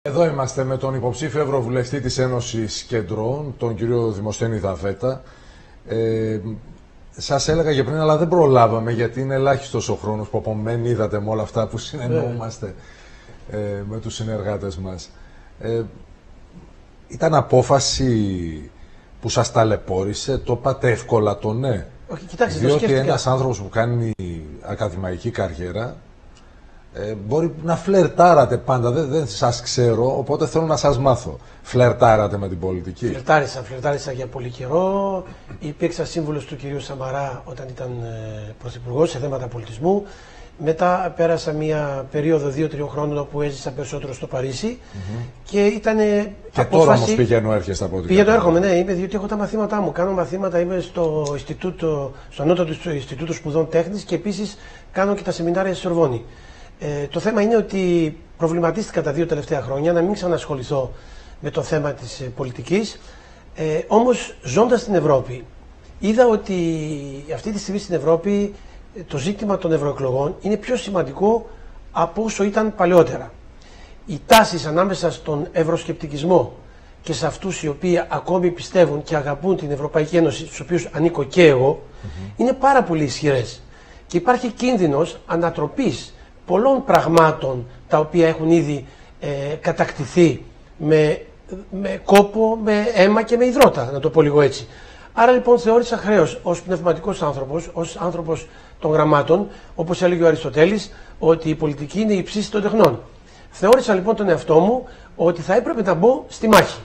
Εδώ είμαστε με τον υποψήφιο Ευρωβουλευτή της Ένωσης Κεντρών, τον κύριο Δημοσθένη Δαβέτα. Σας έλεγα και πριν, αλλά δεν προλάβαμε, γιατί είναι ελάχιστος ο χρόνος που απομένει, είδατε με όλα αυτά που συνεννοούμαστε με τους συνεργάτες μας. Ήταν απόφαση που σας ταλαιπώρησε, το είπατε εύκολα το ναι. Όχι, κοιτάξτε, διότι ένας άνθρωπος που κάνει ακαδημαϊκή καριέρα μπορεί να φλερτάρατε πάντα, δεν σας ξέρω, οπότε θέλω να σας μάθω. Φλερτάρατε με την πολιτική? Φλερτάρισα για πολύ καιρό. Υπήρξα σύμβουλος του κυρίου Σαμαρά όταν ήταν πρωθυπουργός σε θέματα πολιτισμού. Μετά πέρασα μια περίοδο 2-3 χρόνων όπου έζησα περισσότερο στο Παρίσι και ήταν και απόφαση... τώρα όμως πηγαίνω έρχεσαι από ό,τι Πηγαίνω έρχομαι, ναι, είμαι, διότι έχω τα μαθήματά μου. Κάνω μαθήματα, είμαι στο ανώτατο Ινστιτούτο Σπουδών Τέχνης και επίσης κάνω και τα σεμινάρια στη Σορβόνη. Το θέμα είναι ότι προβληματίστηκα τα 2 τελευταία χρόνια να μην ξανασχοληθώ με το θέμα της πολιτικής. Όμως ζώντας στην Ευρώπη είδα ότι αυτή τη στιγμή στην Ευρώπη το ζήτημα των ευρωεκλογών είναι πιο σημαντικό από όσο ήταν παλαιότερα. Οι τάσεις ανάμεσα στον ευρωσκεπτικισμό και σε αυτούς οι οποίοι ακόμη πιστεύουν και αγαπούν την Ευρωπαϊκή Ένωση, στους οποίους ανήκω και εγώ, είναι πάρα πολύ ισχυρές. Και υπάρχει κίνδυνος ανατροπής πολλών πραγμάτων τα οποία έχουν ήδη κατακτηθεί με κόπο, με αίμα και με υδρότα, να το πω λίγο έτσι. Άρα λοιπόν θεώρησα χρέος ως πνευματικός άνθρωπος, ως άνθρωπος των γραμμάτων, όπως έλεγε ο Αριστοτέλης, ότι η πολιτική είναι η υψίστη των τεχνών. Θεώρησα λοιπόν τον εαυτό μου ότι θα έπρεπε να μπω στη μάχη.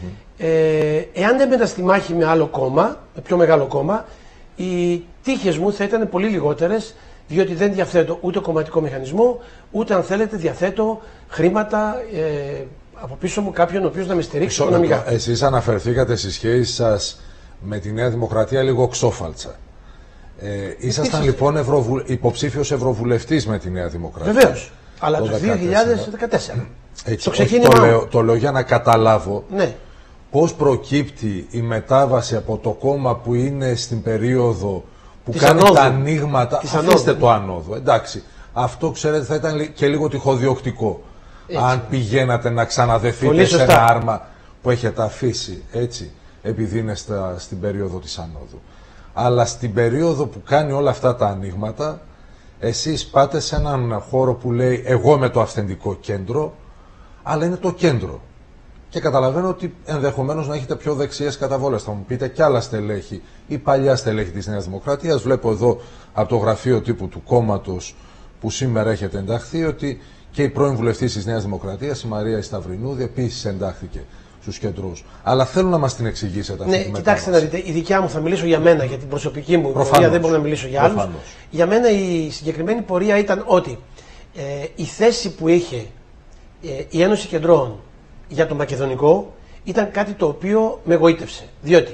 Εάν έμενα στη μάχη με άλλο κόμμα, με πιο μεγάλο κόμμα, οι τύχες μου θα ήταν πολύ λιγότερες, διότι δεν διαθέτω ούτε κομματικό μηχανισμό, ούτε αν θέλετε διαθέτω χρήματα από πίσω μου κάποιον ο οποίος να με στηρίξει οικονομικά. Εσείς αναφερθήκατε στη σχέση σας με τη Νέα Δημοκρατία λίγο ξόφαλτσα. Ήσασταν λοιπόν υποψήφιος ευρωβουλευτής με τη Νέα Δημοκρατία. Βεβαίως, αλλά το 2014. Το ξεκίνημα. Το λέω για να καταλάβω πώς προκύπτει η μετάβαση από το κόμμα που είναι στην περίοδο που κάνει τα ανοίγματα. Αφήστε το ανόδου. Εντάξει, αυτό ξέρετε θα ήταν και λίγο τυχοδιοκτικό. Αν πηγαίνατε να ξαναδεθείτε σε ένα άρμα που έχετε αφήσει, έτσι, επειδή είναι στην περίοδο της ανόδου. Αλλά στην περίοδο που κάνει όλα αυτά τα ανοίγματα, εσείς πάτε σε έναν χώρο που λέει εγώ είμαι το αυθεντικό κέντρο, αλλά είναι το κέντρο. Και καταλαβαίνω ότι ενδεχομένως να έχετε πιο δεξιές καταβόλες. Θα μου πείτε κι άλλα στελέχη ή παλιά στελέχη της Νέας Δημοκρατίας. Βλέπω εδώ από το γραφείο τύπου του κόμματος που σήμερα έχετε ενταχθεί ότι και η πρώην βουλευτής της Νέας Δημοκρατίας, η Μαρία Σταυρινούδη, επίσης εντάχθηκε στους κεντρούς. Αλλά θέλω να μας την εξηγήσετε αυτή τη μετάβαση. Κοιτάξτε να δείτε, η δικιά μου θα μιλήσω για μένα, για την προσωπική μου πορεία, δεν μπορώ να μιλήσω για άλλους. Για μένα η συγκεκριμένη πορεία ήταν ότι η θέση που είχε η Ένωση Κεντρών για το μακεδονικό ήταν κάτι το οποίο με εγωίτευσε. Διότι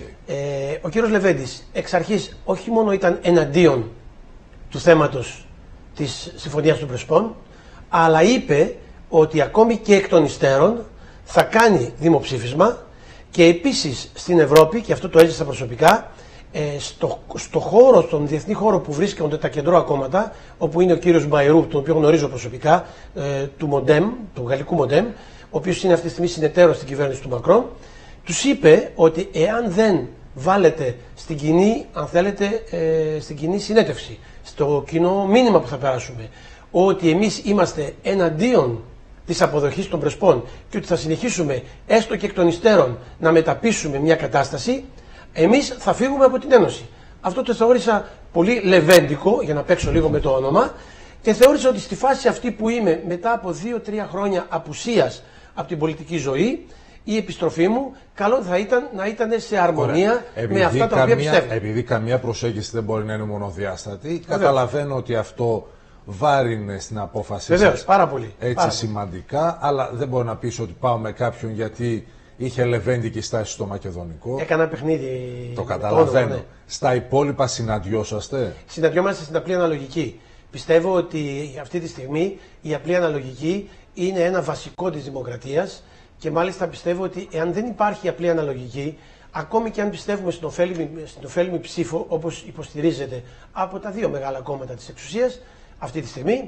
ο κύριος Λεβέντης εξ αρχής όχι μόνο ήταν εναντίον του θέματος της Συμφωνίας των Πρεσπών, αλλά είπε ότι ακόμη και εκ των υστέρων θα κάνει δημοψήφισμα και επίσης στην Ευρώπη, και αυτό το έζησα προσωπικά, στο χώρο, στον διεθνή χώρο που βρίσκονται τα κεντρώα κόμματα, όπου είναι ο κύριος Μπαϊρού, τον οποίο γνωρίζω προσωπικά, του Μοντέμ, του γαλλικού Μοντέμ, ο οποίος είναι αυτή τη στιγμή συνεταίρος στην κυβέρνηση του Μακρόν, τους είπε ότι εάν δεν βάλετε στην κοινή, αν θέλετε, στην κοινή συνέντευξη, στο κοινό μήνυμα που θα περάσουμε, ότι εμείς είμαστε εναντίον της αποδοχής των Πρεσπών και ότι θα συνεχίσουμε έστω και εκ των υστέρων να μεταπίσουμε μια κατάσταση, εμείς θα φύγουμε από την Ένωση. Αυτό το θεώρησα πολύ λεβέντικο, για να παίξω λίγο με το όνομα, και θεώρησα ότι στη φάση αυτή που είμαι μετά από 2-3 χρόνια απουσίας από την πολιτική ζωή, η επιστροφή μου καλό θα ήταν να ήταν σε αρμονία με αυτά τα οποία πιστεύω. Επειδή καμία προσέγγιση δεν μπορεί να είναι μονοδιάστατη, καταλαβαίνω ότι αυτό βάρινε στην απόφαση σας. Πάρα πολύ. Έτσι σημαντικά, αλλά δεν μπορώ να πεις ότι πάω με κάποιον γιατί είχε λεβέντικη στάση στο μακεδονικό. Έκανα παιχνίδι. Το καταλαβαίνω. Στα υπόλοιπα συναντιόσαστε? Συναντιόμαστε στην απλή αναλογική. Πιστεύω ότι αυτή τη στιγμή η απλή αναλογική είναι ένα βασικό της δημοκρατίας και μάλιστα πιστεύω ότι εάν δεν υπάρχει απλή αναλογική, ακόμη και αν πιστεύουμε στην ωφέλιμη ψήφο, όπως υποστηρίζεται από τα δύο μεγάλα κόμματα της εξουσίας αυτή τη στιγμή,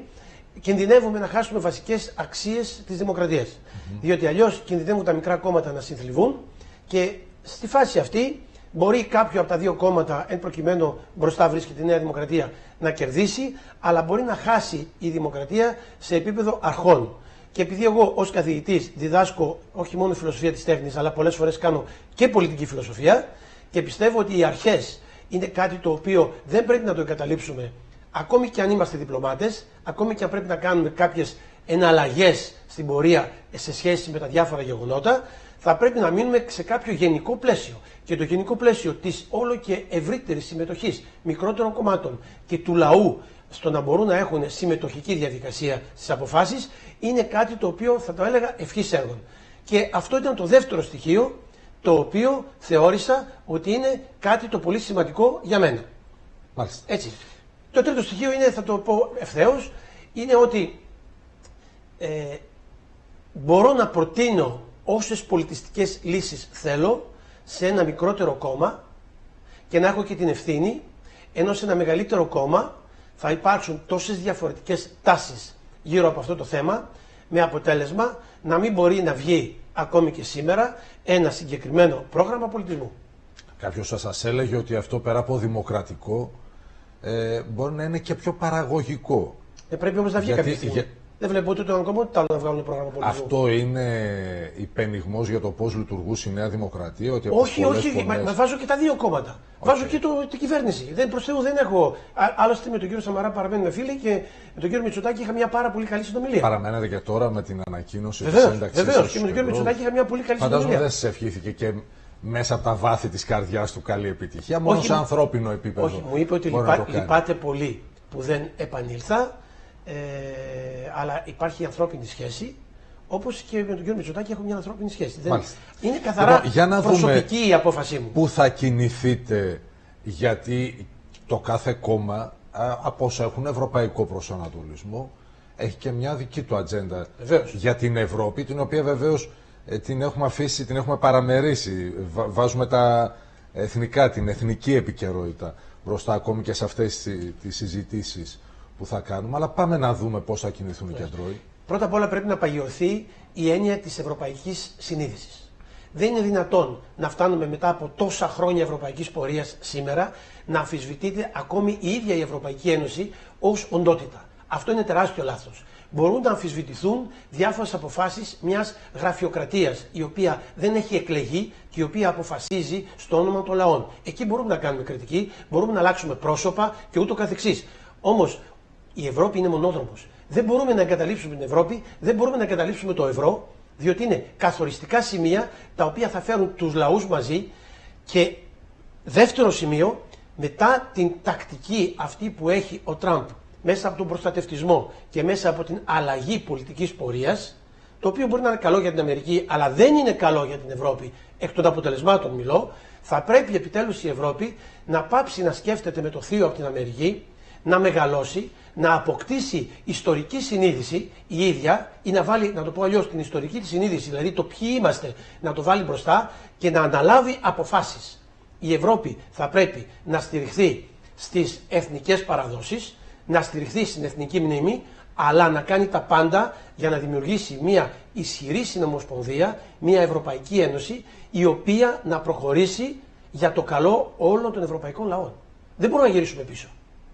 κινδυνεύουμε να χάσουμε βασικές αξίες της δημοκρατίας. Διότι αλλιώς κινδυνεύουν τα μικρά κόμματα να συνθλιβούν και στη φάση αυτή μπορεί κάποιο από τα δύο κόμματα, εν προκειμένου μπροστά βρίσκεται η Νέα Δημοκρατία, να κερδίσει, αλλά μπορεί να χάσει η δημοκρατία σε επίπεδο αρχών. Και επειδή εγώ ως καθηγητής διδάσκω όχι μόνο φιλοσοφία της τέχνης, αλλά πολλές φορές κάνω και πολιτική φιλοσοφία και πιστεύω ότι οι αρχές είναι κάτι το οποίο δεν πρέπει να το εγκαταλείψουμε, ακόμη και αν είμαστε διπλωμάτες, ακόμη και αν πρέπει να κάνουμε κάποιες εναλλαγές στην πορεία σε σχέση με τα διάφορα γεγονότα, θα πρέπει να μείνουμε σε κάποιο γενικό πλαίσιο. Και το γενικό πλαίσιο της όλο και ευρύτερης συμμετοχής μικρότερων κομμάτων και του λαού στο να μπορούν να έχουν συμμετοχική διαδικασία στις αποφάσεις είναι κάτι το οποίο θα το έλεγα ευχής έργων. Και αυτό ήταν το δεύτερο στοιχείο το οποίο θεώρησα ότι είναι κάτι το πολύ σημαντικό για μένα. Μάλιστα. Έτσι. Το τρίτο στοιχείο είναι, θα το πω ευθέως, είναι ότι μπορώ να προτείνω όσες πολιτιστικές λύσεις θέλω σε ένα μικρότερο κόμμα και να έχω και την ευθύνη, ενώ σε ένα μεγαλύτερο κόμμα θα υπάρξουν τόσες διαφορετικές τάσεις γύρω από αυτό το θέμα, με αποτέλεσμα να μην μπορεί να βγει ακόμη και σήμερα ένα συγκεκριμένο πρόγραμμα πολιτισμού. Κάποιος θα σας έλεγε ότι αυτό πέρα από δημοκρατικό μπορεί να είναι και πιο παραγωγικό. Πρέπει όμως να βγει κάποια στιγμή. Δεν βλέπω ούτε το ένα κόμμα ούτε το άλλο να βγάλουν πρόγραμμα πολιτισμού. Αυτό είναι υπενιγμός για το πώς λειτουργούσε η Νέα Δημοκρατία? Ότι όχι, μα βάζω και τα δύο κόμματα. Βάζω και την κυβέρνηση. Προς Θεού δεν έχω. Άλλωστε με τον κύριο Σαμαρά παραμένουμε φίλοι και με τον κύριο Μητσοτάκη είχα μια πάρα πολύ καλή συνομιλία. Παραμένετε και τώρα με την ανακοίνωση της σύνταξης? Βεβαίως. Και με τον κύριο Μητσοτάκη είχα μια πολύ καλή συνομιλία. Φαντάζομαι δεν σας ευχήθηκε και μέσα από τα βάθη της καρδιάς του καλή επιτυχία, μόνο σε ανθρώπινο επίπεδο? Όχι, μου είπε ότι λυπάται πολύ που δεν επανήλθα. Αλλά υπάρχει ανθρώπινη σχέση, όπως και με τον κύριο Μητσοτάκη έχω μια ανθρώπινη σχέση. Είναι καθαρά προσωπική η απόφασή μου. Πού θα κινηθείτε, γιατί το κάθε κόμμα, από όσα έχουν ευρωπαϊκό προσανατολισμό, έχει και μια δική του ατζέντα για την Ευρώπη, την οποία βεβαίως την έχουμε αφήσει, την έχουμε παραμερίσει. Βάζουμε τα εθνικά, την εθνική επικαιρότητα μπροστά ακόμη και σε αυτές τις συζητήσεις που θα κάνουμε, αλλά πάμε να δούμε πώς θα κινηθούν οι κεντρώοι. Πρώτα απ' όλα πρέπει να παγιωθεί η έννοια της ευρωπαϊκής συνείδησης. Δεν είναι δυνατόν να φτάνουμε μετά από τόσα χρόνια ευρωπαϊκής πορείας σήμερα να αμφισβητείται ακόμη η ίδια η Ευρωπαϊκή Ένωση ως οντότητα. Αυτό είναι τεράστιο λάθος. Μπορούν να αμφισβητηθούν διάφορες αποφάσεις μιας γραφειοκρατίας η οποία δεν έχει εκλεγεί και η οποία αποφασίζει στο όνομα των λαών. Εκεί μπορούμε να κάνουμε κριτική, μπορούμε να αλλάξουμε πρόσωπα και ούτω καθεξής. Όμως η Ευρώπη είναι μονόδρομος. Δεν μπορούμε να εγκαταλείψουμε την Ευρώπη, δεν μπορούμε να εγκαταλείψουμε το ευρώ, διότι είναι καθοριστικά σημεία τα οποία θα φέρουν τους λαούς μαζί. Και δεύτερο σημείο, μετά την τακτική αυτή που έχει ο Τραμπ μέσα από τον προστατευτισμό και μέσα από την αλλαγή πολιτικής πορείας, το οποίο μπορεί να είναι καλό για την Αμερική, αλλά δεν είναι καλό για την Ευρώπη, εκ των αποτελεσμάτων μιλώ, θα πρέπει επιτέλους η Ευρώπη να πάψει να σκέφτεται με το θείο από την Αμερική, να μεγαλώσει, να αποκτήσει ιστορική συνείδηση η ίδια ή να βάλει, να το πω αλλιώς, την ιστορική της συνείδηση, δηλαδή το ποιοι είμαστε, να το βάλει μπροστά και να αναλάβει αποφάσεις. Η Ευρώπη θα πρέπει να στηριχθεί στις εθνικές παραδόσεις, να στηριχθεί στην εθνική μνήμη, αλλά να κάνει τα πάντα για να δημιουργήσει μια ισχυρή συνομοσπονδία, μια Ευρωπαϊκή Ένωση, η οποία να προχωρήσει για το καλό όλων των ευρωπαϊκών λαών. Δεν μπορούμε να γυρίσουμε πίσω.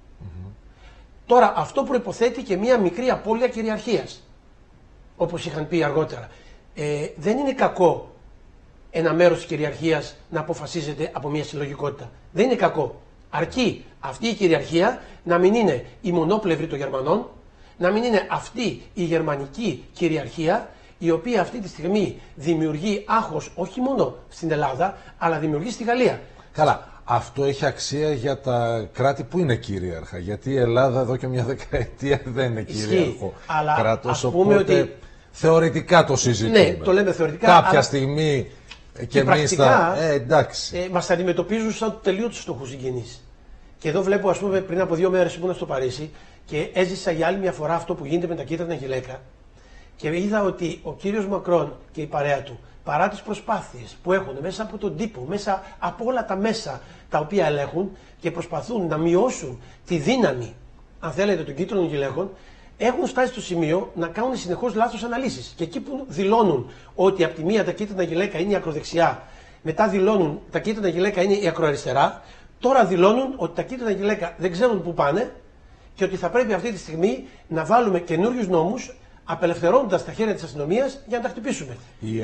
Τώρα, αυτό προϋποθέτει και μία μικρή απώλεια κυριαρχίας, όπως είχαν πει αργότερα. Δεν είναι κακό ένα μέρος της κυριαρχίας να αποφασίζεται από μία συλλογικότητα. Δεν είναι κακό. Αρκεί αυτή η κυριαρχία να μην είναι η μονόπλευρη των Γερμανών, να μην είναι αυτή η γερμανική κυριαρχία, η οποία αυτή τη στιγμή δημιουργεί άγχος όχι μόνο στην Ελλάδα, αλλά δημιουργεί στη Γαλλία. Καλά. Αυτό έχει αξία για τα κράτη που είναι κυρίαρχα. Γιατί η Ελλάδα εδώ και μια δεκαετία δεν είναι κυρίαρχο κράτος. Οπότε ότι θεωρητικά το συζητούμε. Ναι, το λέμε θεωρητικά. Κάποια στιγμή και εμείς θα. Εντάξει. Μας αντιμετωπίζουν σαν τελείως φτωχούς συγγενείς. Και εδώ βλέπω, ας πούμε, πριν από 2 μέρες ήμουν στο Παρίσι και έζησα για άλλη μια φορά αυτό που γίνεται με τα κίτρινα γυλαίκα. Και είδα ότι ο κύριος Μακρόν και η παρέα του, παρά τις προσπάθειες που έχουν μέσα από τον τύπο, μέσα από όλα τα μέσα τα οποία ελέγχουν και προσπαθούν να μειώσουν τη δύναμη, αν θέλετε, των κίτρινων γυλαίκων, έχουν φτάσει στο σημείο να κάνουν συνεχώς λάθος αναλύσεις. Και εκεί που δηλώνουν ότι από τη μία τα κίτρινα γυλαίκα είναι η ακροδεξιά, μετά δηλώνουν τα κίτρινα γυλαίκα είναι η ακροαριστερά, τώρα δηλώνουν ότι τα κίτρινα γυλαίκα δεν ξέρουν πού πάνε και ότι θα πρέπει αυτή τη στιγμή να βάλουμε καινούριους νόμους, απελευθερώνοντας τα χέρια της αστυνομίας για να τα χτυπήσουμε. Οι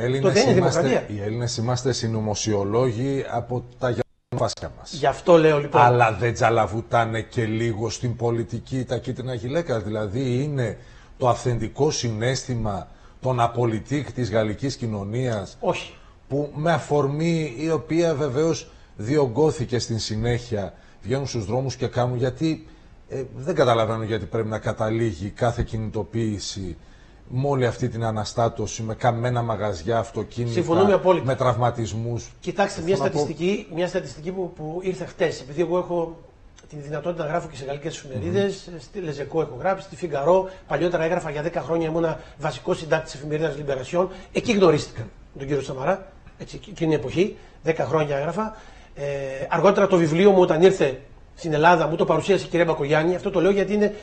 Έλληνες είμαστε συνωμοσιολόγοι από τα φάσκα μας. Γι' αυτό λέω λοιπόν. Αλλά δεν τζαλαβουτάνε και λίγο στην πολιτική τα κίτρινα γυλαίκα. Δηλαδή είναι το αυθεντικό συναίσθημα των απολυτικ της γαλλικής κοινωνίας. Όχι. Που με αφορμή η οποία βεβαίως διωγγώθηκε στην συνέχεια, βγαίνουν στους δρόμους και κάνουν, γιατί δεν καταλαβαίνω γιατί πρέπει να καταλήγει κάθε κινητοποίηση με όλη αυτή την αναστάτωση, με καμένα μαγαζιά, αυτοκίνητα, με τραυματισμούς. Κοιτάξτε, μια στατιστική που ήρθε χτες, επειδή εγώ έχω την δυνατότητα να γράφω και σε γαλλικές εφημερίδες, στη Λεζεκό έχω γράψει, στη Φιγκαρό, παλιότερα έγραφα για 10 χρόνια, ήμουνα βασικός συντάκτης της εφημερίδας Λιμπερασιόν, εκεί γνωρίστηκα τον κύριο Σαμαρά, έτσι, εκείνη την εποχή, 10 χρόνια έγραφα. Αργότερα το βιβλίο μου όταν ήρθε στην Ελλάδα μου το παρουσίασε η κυρία Μπακογιάννη. Αυτό το λέω γιατί είναι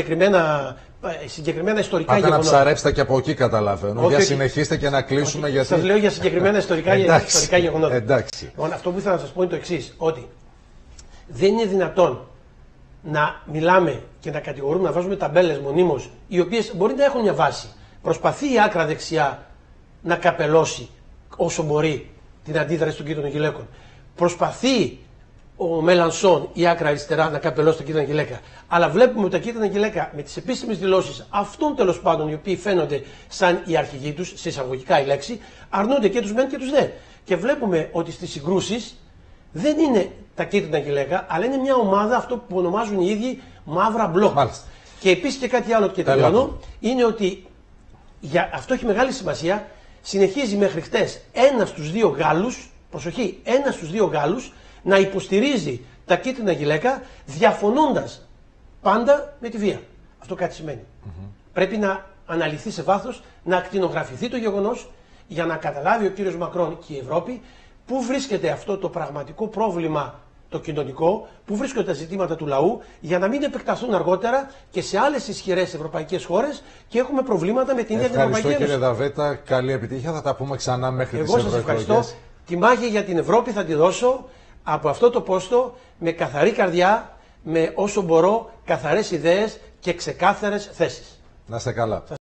συγκεκριμένα ιστορικά γεγονότα. Πάτε να ψαρέψετε και από εκεί, καταλαβαίνω. Για συνεχίστε και να κλείσουμε. Γιατί... Σας λέω για συγκεκριμένα ιστορικά γεγονότα. Εντάξει. Λοιπόν, αυτό που ήθελα να σας πω είναι το εξής, ότι δεν είναι δυνατόν να μιλάμε και να κατηγορούμε, να βάζουμε ταμπέλες μονίμως, οι οποίες μπορεί να έχουν μια βάση. Προσπαθεί η άκρα δεξιά να καπελώσει όσο μπορεί την αντίδραση των κίτρινων γυλαίκων. Προσπαθεί ο Μελανσόν, η άκρα αριστερά, να καπελώσει τα κίτρινα γυλαίκα. Αλλά βλέπουμε ότι τα κίτρινα γυλαίκα με τις επίσημες δηλώσεις αυτών τέλος πάντων, οι οποίοι φαίνονται σαν οι αρχηγοί τους, σε εισαγωγικά η λέξη, αρνούνται και τους μεν και τους δε. Και βλέπουμε ότι στις συγκρούσεις δεν είναι τα κίτρινα γυλαίκα, αλλά είναι μια ομάδα, αυτό που ονομάζουν οι ίδιοι μαύρα μπλοκ. Μάλιστα. Και επίσης και κάτι άλλο και τελειώνω, είναι ότι αυτό έχει μεγάλη σημασία. Συνεχίζει μέχρι χτες ένας στους δύο Γάλλους, προσοχή, ένας στους δύο Γάλλους να υποστηρίζει τα κίτρινα γυλαίκα διαφωνώντας πάντα με τη βία. Αυτό κάτι σημαίνει. Πρέπει να αναλυθεί σε βάθος, να ακτινογραφηθεί το γεγονός για να καταλάβει ο κύριος Μακρόν και η Ευρώπη πού βρίσκεται αυτό το πραγματικό πρόβλημα το κοινωνικό, πού βρίσκονται τα ζητήματα του λαού, για να μην επεκταθούν αργότερα και σε άλλες ισχυρές ευρωπαϊκές χώρες και έχουμε προβλήματα με την ίδια την Ευρωπαϊκή Ένωση. Ευχαριστώ κύριε Δαβέτα, καλή επιτυχία, θα τα πούμε ξανά μέχρι τις ευρωεκλογές. Εγώ σας ευχαριστώ. Τη μάχη για την Ευρώπη θα τη δώσω από αυτό το πόστο με καθαρή καρδιά, με όσο μπορώ καθαρές ιδέες και ξεκάθαρες θέσεις. Να είστε καλά.